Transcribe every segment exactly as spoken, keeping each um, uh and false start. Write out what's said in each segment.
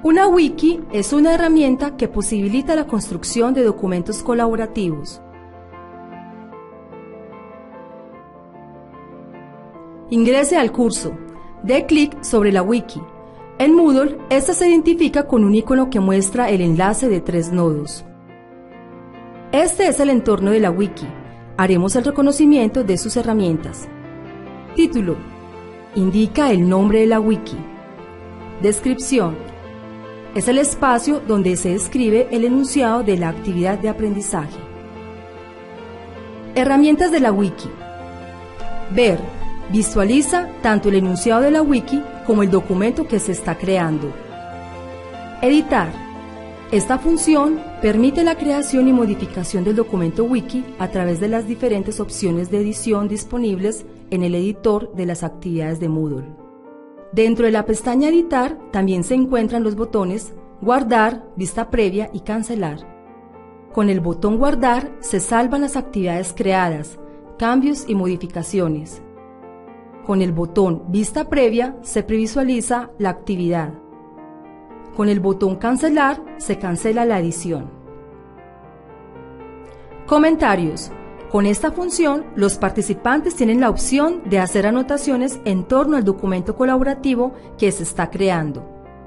Una wiki es una herramienta que posibilita la construcción de documentos colaborativos. Ingrese al curso. Dé clic sobre la wiki. En Moodle, esta se identifica con un icono que muestra el enlace de tres nodos. Este es el entorno de la wiki. Haremos el reconocimiento de sus herramientas. Título. Indica el nombre de la wiki. Descripción. Es el espacio donde se describe el enunciado de la actividad de aprendizaje. Herramientas de la wiki. Ver. Visualiza tanto el enunciado de la wiki como el documento que se está creando. Editar. Esta función permite la creación y modificación del documento wiki a través de las diferentes opciones de edición disponibles en el editor de las actividades de Moodle. Dentro de la pestaña Editar también se encuentran los botones Guardar, Vista Previa y Cancelar. Con el botón Guardar se salvan las actividades creadas, cambios y modificaciones. Con el botón Vista Previa se previsualiza la actividad. Con el botón Cancelar se cancela la edición. Comentarios. Con esta función, los participantes tienen la opción de hacer anotaciones en torno al documento colaborativo que se está creando.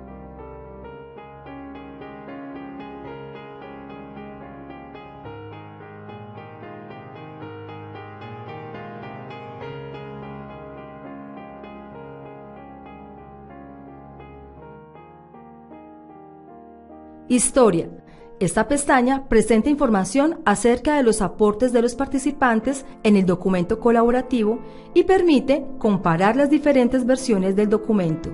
Historia. Esta pestaña presenta información acerca de los aportes de los participantes en el documento colaborativo y permite comparar las diferentes versiones del documento.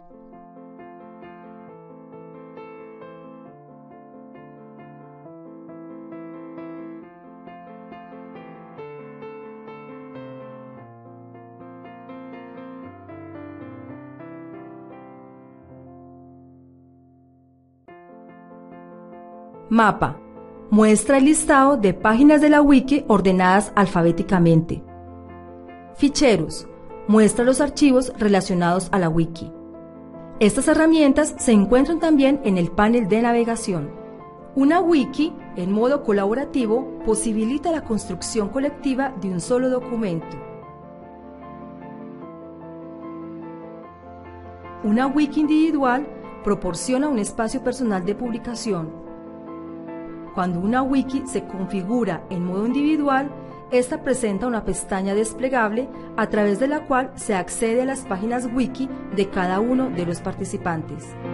Mapa. Muestra el listado de páginas de la wiki ordenadas alfabéticamente. Ficheros. Muestra los archivos relacionados a la wiki. Estas herramientas se encuentran también en el panel de navegación. Una wiki, en modo colaborativo, posibilita la construcción colectiva de un solo documento. Una wiki individual proporciona un espacio personal de publicación. Cuando una wiki se configura en modo individual, esta presenta una pestaña desplegable a través de la cual se accede a las páginas wiki de cada uno de los participantes.